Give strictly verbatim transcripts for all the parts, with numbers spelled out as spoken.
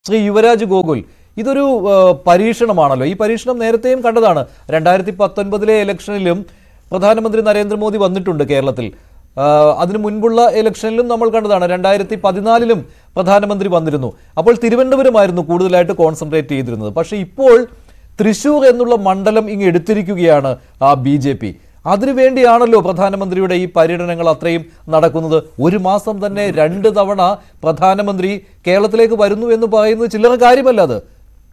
ശ്രീ യുവരാജ് ഗോകുൽ, ഇതൊരു പരീക്ഷണമാണല്ലോ. ഈ പരീക്ഷണം നേരത്തെയും കണ്ടതാണ്. രണ്ടായിരത്തി പത്തൊൻപതിലെ ഇലക്ഷനിലും പ്രധാനമന്ത്രി നരേന്ദ്രമോദി വന്നിട്ടുണ്ട് കേരളത്തിൽ. അതിനു മുൻപുള്ള ഇലക്ഷനിലും നമ്മൾ കണ്ടതാണ്. രണ്ടായിരത്തി പതിനാലിലും പ്രധാനമന്ത്രി വന്നിരുന്നു. അപ്പോൾ തിരുവനന്തപുരമായിരുന്നു കൂടുതലായിട്ട് കോൺസെൻട്രേറ്റ് ചെയ്തിരുന്നത്. പക്ഷേ ഇപ്പോൾ തൃശ്ശൂർ എന്നുള്ള മണ്ഡലം ഇങ്ങ് എടുത്തിരിക്കുകയാണ് ആ ബി ജെ പി. അതിനുവേണ്ടിയാണല്ലോ പ്രധാനമന്ത്രിയുടെ ഈ പര്യടനങ്ങൾ അത്രയും നടക്കുന്നത്. ഒരു മാസം തന്നെ രണ്ട് തവണ പ്രധാനമന്ത്രി കേരളത്തിലേക്ക് വരുന്നു എന്ന് പറയുന്നത് ചില്ലറ കാര്യമല്ല. അത്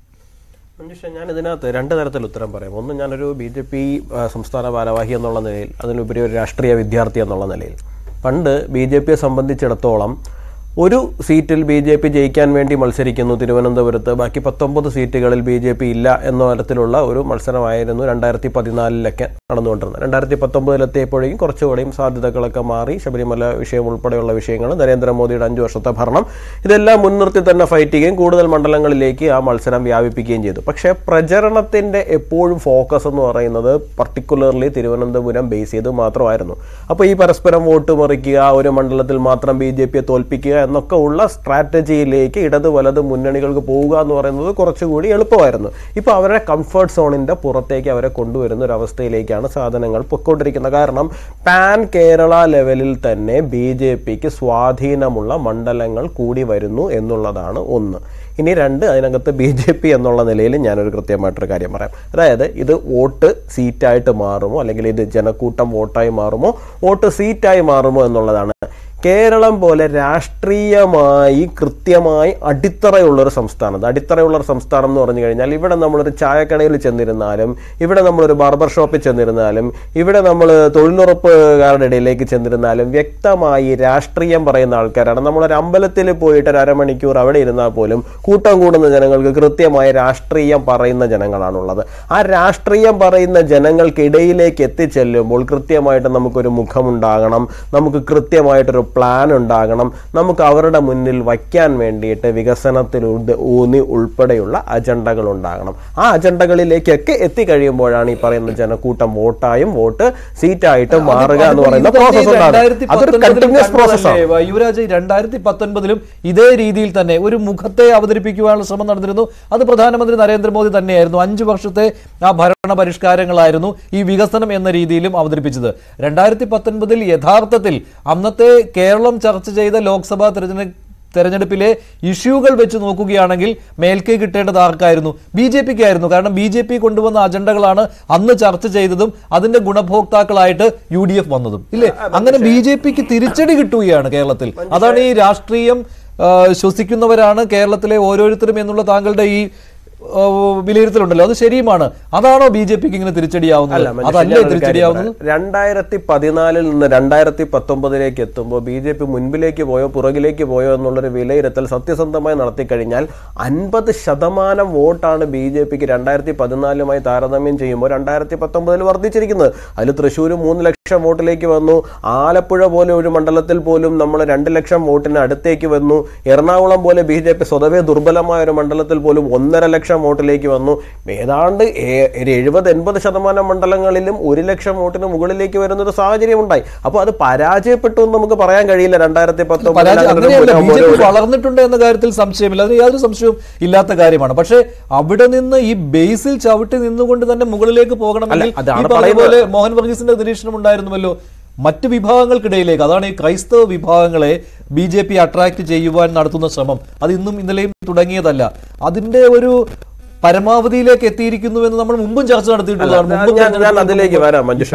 മനുഷ്യ ഞാൻ ഇതിനകത്ത് രണ്ട് തരത്തിൽ ഉത്തരം പറയാം. ഒന്ന്, ഞാനൊരു ബി ജെ പി സംസ്ഥാന ഭാരവാഹി എന്നുള്ള നിലയിൽ, അതിനുപരി ഒരു രാഷ്ട്രീയ വിദ്യാർത്ഥി എന്നുള്ള നിലയിൽ, പണ്ട് ബി ജെ പിയെ സംബന്ധിച്ചിടത്തോളം ഒരു സീറ്റിൽ ബി ജെ പി ജയിക്കാൻ വേണ്ടി മത്സരിക്കുന്നു തിരുവനന്തപുരത്ത്, ബാക്കി പത്തൊമ്പത് സീറ്റുകളിൽ ബി ജെ പി ഇല്ല എന്ന തരത്തിലുള്ള ഒരു മത്സരമായിരുന്നു രണ്ടായിരത്തി പതിനാലിലൊക്കെ നടന്നുകൊണ്ടിരുന്നത്. രണ്ടായിരത്തി പത്തൊമ്പതിലെത്തിയപ്പോഴേക്കും കുറച്ചുകൂടെയും സാധ്യതകളൊക്കെ മാറി. ശബരിമല വിഷയം ഉൾപ്പെടെയുള്ള വിഷയങ്ങൾ, നരേന്ദ്രമോദിയുടെ അഞ്ചു വർഷത്തെ ഭരണം, ഇതെല്ലാം മുൻനിർത്തി തന്നെ ഫൈറ്റ് ചെയ്യുകയും കൂടുതൽ മണ്ഡലങ്ങളിലേക്ക് ആ മത്സരം വ്യാപിപ്പിക്കുകയും ചെയ്തു. പക്ഷേ പ്രചരണത്തിൻ്റെ എപ്പോഴും ഫോക്കസ് എന്ന് പറയുന്നത് പർട്ടിക്കുലർലി തിരുവനന്തപുരം ബേസ് ചെയ്ത് മാത്രമായിരുന്നു. അപ്പോൾ ഈ പരസ്പരം വോട്ട് മറിക്കുക, ഒരു മണ്ഡലത്തിൽ മാത്രം ബി ജെ പിയെ തോൽപ്പിക്കുക എന്നൊക്കെ ഉള്ള സ്ട്രാറ്റജിയിലേക്ക് ഇടത് വലത് മുന്നണികൾക്ക് പോവുക എന്ന് പറയുന്നത് കുറച്ചുകൂടി എളുപ്പമായിരുന്നു. ഇപ്പോൾ അവരുടെ കംഫർട്ട് സോണിൻ്റെ പുറത്തേക്ക് അവരെ കൊണ്ടുവരുന്ന ഒരു അവസ്ഥയിലേക്കാണ് സാധനങ്ങൾ പൊയ്ക്കൊണ്ടിരിക്കുന്നത്. കാരണം പാൻ കേരള ലെവലിൽ തന്നെ ബി ജെ പിക്ക് സ്വാധീനമുള്ള മണ്ഡലങ്ങൾ കൂടി വരുന്നു എന്നുള്ളതാണ് ഒന്ന്. ഇനി രണ്ട്, അതിനകത്ത് ബി ജെ പി എന്നുള്ള നിലയിൽ ഞാനൊരു കൃത്യമായിട്ടൊരു കാര്യം പറയാം. അതായത് ഇത് വോട്ട് സീറ്റായിട്ട് മാറുമോ, അല്ലെങ്കിൽ ഇത് ജനക്കൂട്ടം വോട്ടായി മാറുമോ, വോട്ട് സീറ്റായി മാറുമോ എന്നുള്ളതാണ്. കേരളം പോലെ രാഷ്ട്രീയമായി കൃത്യമായി അടിത്തറയുള്ളൊരു സംസ്ഥാനം. അടിത്തറയുള്ളൊരു സംസ്ഥാനം എന്ന് പറഞ്ഞു കഴിഞ്ഞാൽ ഇവിടെ നമ്മളൊരു ചായക്കടയിൽ ചെന്നിരുന്നാലും, ഇവിടെ നമ്മളൊരു ബാർബർ ഷോപ്പിൽ ചെന്നിരുന്നാലും, ഇവിടെ നമ്മൾ തൊഴിലുറപ്പുകാരുടെ ഇടയിലേക്ക് ചെന്നിരുന്നാലും വ്യക്തമായി രാഷ്ട്രീയം പറയുന്ന ആൾക്കാരാണ്. നമ്മളൊരു അമ്പലത്തിൽ പോയിട്ട് ഒരു അരമണിക്കൂർ അവിടെ ഇരുന്നാൽ പോലും കൂട്ടം കൂടുന്ന ജനങ്ങൾക്ക് കൃത്യമായ രാഷ്ട്രീയം പറയുന്ന ജനങ്ങളാണുള്ളത്. ആ രാഷ്ട്രീയം പറയുന്ന ജനങ്ങൾക്കിടയിലേക്ക് എത്തിച്ചെല്ലുമ്പോൾ കൃത്യമായിട്ട് നമുക്കൊരു മുഖമുണ്ടാകണം, നമുക്ക് കൃത്യമായിട്ടൊരു പ്ലാൻ ഉണ്ടാകണം, നമുക്ക് അവരുടെ മുന്നിൽ വയ്ക്കാൻ വേണ്ടിയിട്ട് വികസനത്തിൽ ഊന്നി ഉൾപ്പെടെയുള്ള അജണ്ടകൾ ഉണ്ടാകണം. ആ അജണ്ടകളിലേക്കൊക്കെ എത്തിക്കഴിയുമ്പോഴാണ് ഈ പറയുന്ന ജനക്കൂട്ടം വോട്ടായും വോട്ട് സീറ്റായിട്ടും മാറുക എന്ന് പറയുന്ന പ്രോസസ് ഉണ്ടാകും. അതൊരു കണ്ടിന്യൂസ് പ്രോസസ്സാണ്. യുവരാജ്, രണ്ടായിരത്തി പത്തൊൻപതിലും ഇതേ രീതിയിൽ തന്നെ ഒരു മുഖത്തെ അവതരിപ്പിക്കുവാനുള്ള ശ്രമം നടന്നിരുന്നു. അത് പ്രധാനമന്ത്രി നരേന്ദ്രമോദി തന്നെയായിരുന്നു. അഞ്ചു വർഷത്തെ ആ ഭരണ പരിഷ്കാരങ്ങളായിരുന്നു ഈ വികസനം എന്ന രീതിയിലും അവതരിപ്പിച്ചത്. രണ്ടായിരത്തി പത്തൊൻപതിൽ യഥാർത്ഥത്തിൽ അന്നത്തെ കേരളം ചർച്ച ചെയ്ത ലോക്സഭാ തെരഞ്ഞെടുപ്പ് തെരഞ്ഞെടുപ്പിലെ ഇഷ്യൂകൾ വെച്ച് നോക്കുകയാണെങ്കിൽ മേൽക്കൈ കിട്ടേണ്ടത് ആർക്കായിരുന്നു? ബി ജെ പിക്ക് ആയിരുന്നു. കാരണം ബി ജെ പി കൊണ്ടുവന്ന അജണ്ടകളാണ് അന്ന് ചർച്ച ചെയ്തതും അതിന്റെ ഗുണഭോക്താക്കളായിട്ട് യു ഡി എഫ് വന്നതും, ഇല്ലേ? അങ്ങനെ ബി ജെ പിക്ക് തിരിച്ചടി കിട്ടുകയാണ് കേരളത്തിൽ. അതാണ് ഈ രാഷ്ട്രീയം ശ്വസിക്കുന്നവരാണ് കേരളത്തിലെ ഓരോരുത്തരും എന്നുള്ള താങ്കളുടെ ഈ വിലയിരുത്തലുണ്ടല്ലോ, അത് ശരിയുമാണ്. അതാണോ ബി ജെ പിക്ക് ഇങ്ങനെ തിരിച്ചടിയാവുന്നത്? അതല്ലേ തിരിച്ചടിയാവുന്നത്? രണ്ടായിരത്തി പതിനാലിൽ നിന്ന് രണ്ടായിരത്തി പത്തൊമ്പതിലേക്ക് എത്തുമ്പോൾ ബി ജെ പി മുൻപിലേക്ക് പോയോ പുറകിലേക്ക് പോയോ എന്നുള്ളൊരു വിലയിരുത്തൽ സത്യസന്ധമായി നടത്തിക്കഴിഞ്ഞാൽ അൻപത് ശതമാനം വോട്ടാണ് ബി ജെ പിക്ക് രണ്ടായിരത്തി പതിനാലുമായി താരതമ്യം ചെയ്യുമ്പോൾ രണ്ടായിരത്തി പത്തൊമ്പതിൽ വർദ്ധിച്ചിരിക്കുന്നത്. അതിൽ തൃശ്ശൂർ മൂന്ന് ലക്ഷം വോട്ടിലേക്ക് വന്നു. ആലപ്പുഴ പോലെ ഒരു മണ്ഡലത്തിൽ പോലും നമ്മൾ രണ്ട് ലക്ഷം വോട്ടിന് അടുത്തേക്ക് വന്നു. എറണാകുളം പോലെ ബി ജെ പി സ്വതവേ ദുർബലമായ ഒരു മണ്ഡലത്തിൽ പോലും ഒന്നര ലക്ഷം വോട്ടിലേക്ക് വന്നു. ഏതാണ്ട് എഴുപത് എൺപത് ശതമാനം മണ്ഡലങ്ങളിലും ഒരു ലക്ഷം വോട്ടിന് മുകളിലേക്ക് വരുന്ന ഒരു സാഹചര്യം ഉണ്ടായി. അപ്പോൾ അത് പരാജയപ്പെട്ടു എന്ന് നമുക്ക് പറയാൻ കഴിയില്ല. രണ്ടായിരത്തി പത്തൊമ്പത് വളർന്നിട്ടുണ്ട് എന്ന കാര്യത്തിൽ സംശയമില്ല, അതിന് യാതൊരു സംശയവും ഇല്ലാത്ത കാര്യമാണ്. പക്ഷേ അവിടെ നിന്ന് ഈ ബേസിൽ ചവിട്ടി നിന്നുകൊണ്ട് തന്നെ മുകളിലേക്ക് പോകണമെങ്കിൽ പോലെ മോഹൻ വർഗീസിന്റെ നിരീക്ഷണം ഉണ്ടായിരുന്നുവല്ലോ, മറ്റ് വിഭാഗങ്ങൾക്കിടയിലേക്ക്, അതാണ് ഈ ക്രൈസ്തവ വിഭാഗങ്ങളെ ബി ജെ പി അട്രാക്ട് ചെയ്യുവാൻ നടത്തുന്ന ശ്രമം. അത് ഇന്നും ഇന്നലെയും തുടങ്ങിയതല്ല. അതിന്റെ ഒരു പരമാവധിയിലേക്ക് എത്തിയിരിക്കുന്നു എന്ന് നമ്മൾ മുമ്പും ചർച്ച നടത്തിയിട്ടുള്ളതാണ്. അതിലേക്ക് വരാം മഞ്ജുഷ,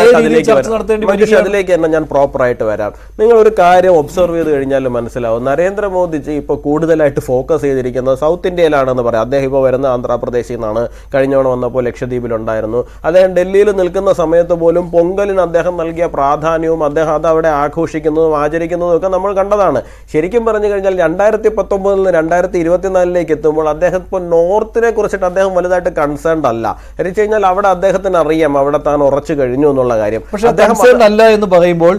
അതിലേക്ക് തന്നെ ഞാൻ പ്രോപ്പറായിട്ട് വരാം. നിങ്ങൾ ഒരു കാര്യം ഒബ്സർവ് ചെയ്ത് കഴിഞ്ഞാൽ മനസ്സിലാവും. നരേന്ദ്രമോദിജി ഇപ്പോൾ കൂടുതലായിട്ട് ഫോക്കസ് ചെയ്തിരിക്കുന്നത് സൗത്ത് ഇന്ത്യയിലാണെന്ന് പറയാം. അദ്ദേഹം ഇപ്പോൾ വരുന്ന ആന്ധ്രാപ്രദേശിൽ നിന്നാണ്. കഴിഞ്ഞവണ വന്നപ്പോൾ ലക്ഷദ്വീപിലുണ്ടായിരുന്നു. അദ്ദേഹം ഡൽഹിയിൽ നിൽക്കുന്ന സമയത്ത് പോലും പൊങ്കലിന് അദ്ദേഹം നൽകിയ പ്രാധാന്യവും അദ്ദേഹം അത് അവിടെ ആഘോഷിക്കുന്നതും ആചരിക്കുന്നതും ഒക്കെ നമ്മൾ കണ്ടതാണ്. ശരിക്കും പറഞ്ഞു കഴിഞ്ഞാൽ രണ്ടായിരത്തി പത്തൊമ്പതിൽ നിന്ന് രണ്ടായിരത്തി ഇരുപത്തിനാലിലേക്ക് എത്തുമ്പോൾ അദ്ദേഹം ഇപ്പോൾ നോർത്തിനെ കുറിച്ചിട്ട് അദ്ദേഹം വലുതായിട്ട് കൺസേൺഡ് അല്ല. എന്ന് വെച്ച് കഴിഞ്ഞാൽ അവിടെ അദ്ദേഹത്തിന് അറിയാം അവിടെ താൻ ഉറച്ചു കഴിഞ്ഞു എന്നുള്ള കാര്യം. പക്ഷെ കൺസേൺഡ് അല്ല എന്ന് പറയുമ്പോൾ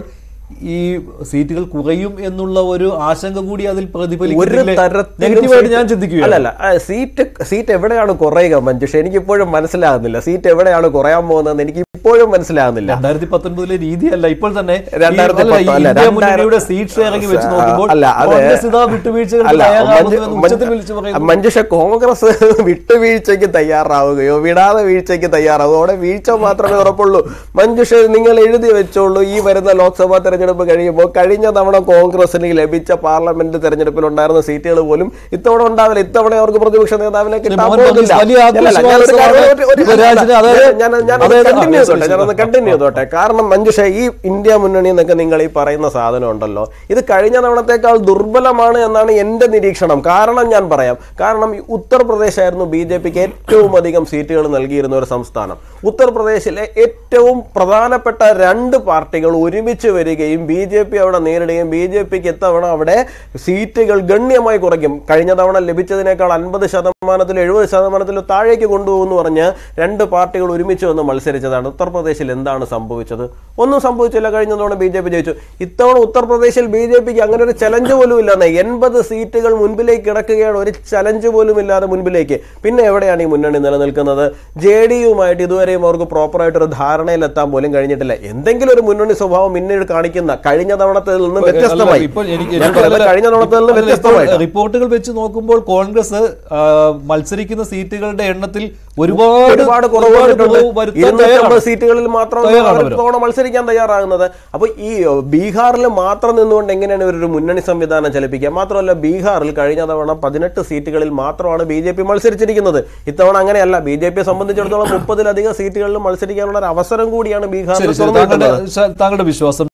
ഈ സീറ്റുകൾ കുറയും എന്നുള്ള ഒരു ആശങ്ക കൂടി അതിൽ ഒരു പ്രതിഫലിക്കുന്നില്ലേ? തരത്തിലും നെഗറ്റീവായിട്ട് ഞാൻ ചിന്തിക്കുകയാണ്. അല്ലല്ല സീറ്റ് സീറ്റ് എവിടെയാണ് കുറയുക മഞ്ജുഷ? എനിക്ക് ഇപ്പോഴും മനസ്സിലാകുന്നില്ല. സീറ്റ് എവിടെയാണ് കുറയാൻ പോകുന്നതെന്ന് എനിക്ക് ഇപ്പോഴും മനസ്സിലാകുന്നില്ല. രണ്ടായിരത്തി പത്തൊൻപതിലെ രീതിയല്ല ഇപ്പോൾ തന്നെ രണ്ടായിരത്തി ഈ- അല്ല, ഈ ഇന്ത്യ മുന്നണിയുടെ സീറ്റ് ഷെയറിംഗ് വെച്ച് നോക്കുമ്പോൾ അല്ല, അത് കോൺഗ്രസ് ഇതാ വിട്ടുവീഴ്ചകൾ അല്ല, തയ്യാറാകുന്നുവെന്ന് ഉച്ചത്തിൽ വിളിച്ചു പറയുന്നു. മഞ്ജുഷ കോൺഗ്രസ് വിട്ടുവീഴ്ചയ്ക്ക് തയ്യാറാവുകയോ വിടാതെ വീഴ്ചയ്ക്ക് തയ്യാറാവുകയോ അവിടെ വീഴ്ച മാത്രമേ ഉറപ്പുള്ളൂ. മഞ്ജുഷ നിങ്ങൾ എഴുതി വെച്ചോളൂ, ഈ വരുന്ന ലോക്സഭാ തെരഞ്ഞെടുപ്പ് കഴിയുമ്പോൾ കഴിഞ്ഞ തവണ കോൺഗ്രസിന് ലഭിച്ച പാർലമെന്റ് തെരഞ്ഞെടുപ്പിൽ ഉണ്ടായിരുന്ന സീറ്റുകൾ പോലും ഇത്തവണ ഉണ്ടാവില്ല. ഇത്തവണ അവർക്ക് പ്രതിപക്ഷ നേതാവിനെ കിട്ടാൻ മോഹൻ പോകുന്നില്ല. ബഗാൻ വലിയ അല്ലല്ല, ഞാനൊരു കാര്യം- ഒരു- ഒരു- ആത്മവിശ്വാസമാണ് രാജ്യത്തിന്. അതായത് ഞാൻ- ഞാൻ അതായത് കണ്ടിന്യൂ ചെയ്തോട്ടെ ആ, ഞാനൊന്ന് കണ്ടിന്യൂ ചെയ്തോട്ടെ. കാരണം മഞ്ജുഷ ഈ ഇന്ത്യ മുന്നണി എന്നൊക്കെ നിങ്ങൾ ഈ പറയുന്ന സാധനം ഉണ്ടല്ലോ, ഇത് കഴിഞ്ഞ തവണത്തേക്കാൾ ദുർബലമാണ് എന്നാണ് എന്റെ നിരീക്ഷണം. കാരണം ഞാൻ പറയാം. കാരണം ഈ ഉത്തർപ്രദേശ് ആയിരുന്നു ബി ജെ പിക്ക് ഏറ്റവും അധികം സീറ്റുകൾ നൽകിയിരുന്ന ഒരു സംസ്ഥാനം. ഉത്തർപ്രദേശിലെ ഏറ്റവും പ്രധാനപ്പെട്ട രണ്ട് പാർട്ടികൾ ഒരുമിച്ച് വരികയും ബി ജെ പി അവിടെ നേരിടുകയും ബി ജെ പിക്ക് ഇത്തവണ അവിടെ സീറ്റുകൾ ഗണ്യമായി കുറയ്ക്കും. കഴിഞ്ഞ തവണ ലഭിച്ചതിനേക്കാൾ അൻപത് ശതമാനത്തിലും എഴുപത് ശതമാനത്തിലും താഴേക്ക് കൊണ്ടുപോകുമെന്ന് പറഞ്ഞ് രണ്ട് പാർട്ടികൾ ഒരുമിച്ച് വന്ന് മത്സരിച്ചതാണ്. ഉത്തർപ്രദേശിൽ എന്താണ് സംഭവിച്ചത്? ഒന്നും സംഭവിച്ചില്ല. കഴിഞ്ഞ തവണ ബി ജെ പി ജയിച്ചു. ഇത്തവണ ഉത്തർപ്രദേശിൽ ബി ജെ പിക്ക് അങ്ങനെ ഒരു ചലഞ്ച് പോലും ഇല്ലാതെ എൺപത് സീറ്റുകൾ മുൻപിലേക്ക് കിടക്കുകയാണ്. ഒരു ചലഞ്ച് പോലും ഇല്ലാതെ മുൻപിലേക്ക്. പിന്നെ എവിടെയാണ് ഈ മുന്നണി നിലനിൽക്കുന്നത്? ജെ ഡി യുമായിട്ട് ഇതുവരെയും അവർക്ക് പ്രോപ്പറായിട്ടൊരു ധാരണയിലെത്താൻ പോലും കഴിഞ്ഞിട്ടില്ല. എന്തെങ്കിലും ഒരു മുന്നണി സ്വഭാവം മുന്നിൽ കാണിക്കുന്ന കഴിഞ്ഞ തവണത്തിൽ നിന്ന് വ്യത്യസ്തമായി ഇപ്പോൾ എനിക്ക് കഴിഞ്ഞ തവണത്തിൽ നിന്ന് വ്യത്യസ്തമായി റിപ്പോർട്ടുകൾ വെച്ച് നോക്കുമ്പോൾ കോൺഗ്രസ് ആ, മത്സരിക്കുന്ന സീറ്റുകളുടെ എണ്ണത്തിൽ ഒരുപാട് ഒരുപാട് കുറവ് വന്നിട്ടുണ്ട്. ഇരുന്നൂറ്റമ്പത് സീറ്റുകളിൽ മാത്രം തയ്യാറാണ് തവണ മത്സരിക്കാൻ തയ്യാറാകുന്നത്. അപ്പൊ ഈ ബീഹാറിൽ മാത്രം നിന്നുകൊണ്ട് എങ്ങനെയാണ് ഇവരൊരു മുന്നണി സംവിധാനം ചലിപ്പിക്കുക? മാത്രമല്ല ബീഹാറിൽ കഴിഞ്ഞ തവണ പതിനെട്ട് സീറ്റുകളിൽ മാത്രമാണ് ബി ജെ പി മത്സരിച്ചിരിക്കുന്നത്. ഇത്തവണ അങ്ങനെയല്ല. ബി ജെ പിയെ സംബന്ധിച്ചിടത്തോളം മുപ്പതിലധികം സീറ്റുകളിൽ മത്സരിക്കാനുള്ള ഒരു അവസരം കൂടിയാണ് ബീഹാറിൽ തുറന്നിട്ടുള്ളത്. താങ്കളുടെ വിശ്വാസം